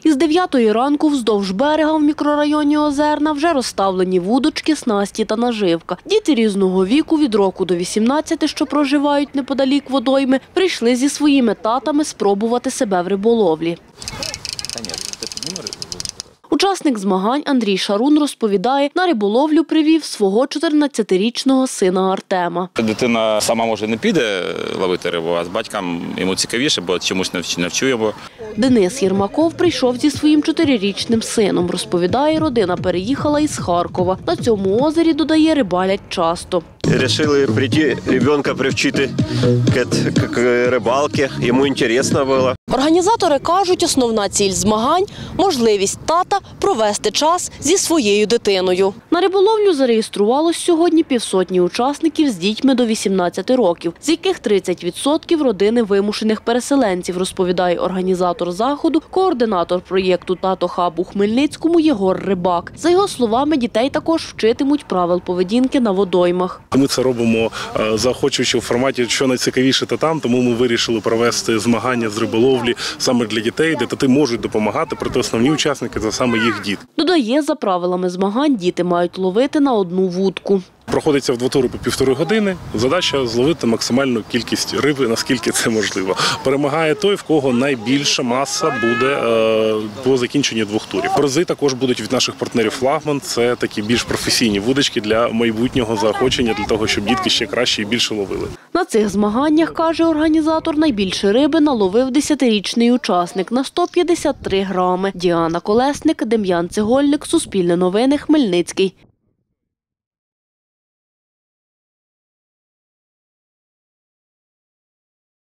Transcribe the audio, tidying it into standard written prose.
Із 9-ї ранку вздовж берега в мікрорайоні Озерна вже розставлені вудочки, снасті та наживка. Діти різного віку від року до 18, що проживають неподалік водойми, прийшли зі своїми татами спробувати себе в риболовлі. Учасник змагань Андрій Шарун розповідає, на риболовлю привів свого 14-річного сина Артема. Дитина сама, може, не піде ловити рибу, а з батьком йому цікавіше, бо чомусь навчуємо. Денис Єрмаков прийшов зі своїм 4-річним сином. Розповідає, родина переїхала із Харкова. На цьому озері, додає, рибалять часто. Решили прийти ребенка привчити к рибалці, йому цікаво було. Організатори кажуть, основна ціль змагань – можливість тата провести час зі своєю дитиною. На риболовлю зареєструвалось сьогодні півсотні учасників з дітьми до 18 років, з яких 30% – родини вимушених переселенців, розповідає організатор заходу, координатор проєкту «Тато-хаб» у Хмельницькому Єгор Рибак. За його словами, дітей також вчитимуть правил поведінки на водоймах. Ми це робимо заохочуючи в форматі «що найцікавіше, то там», тому ми вирішили провести змагання з риболовлі саме для дітей, де тати можуть допомагати, проте основні учасники – це саме їх діти. Додає, за правилами змагань діти мають ловити на одну вудку. Проходиться в двотури по 1,5 години. Задача – зловити максимальну кількість риби, наскільки це можливо. Перемагає той, в кого найбільша маса буде по закінченню 2 турів. Призи також будуть від наших партнерів «Флагман». Це такі більш професійні вудочки для майбутнього заохочення, для того, щоб дітки ще краще і більше ловили. На цих змаганнях, каже організатор, найбільше риби наловив 10-річний учасник на 153 грами. Діана Колесник, Дем'ян Цегольник, Суспільне новини, Хмельницький.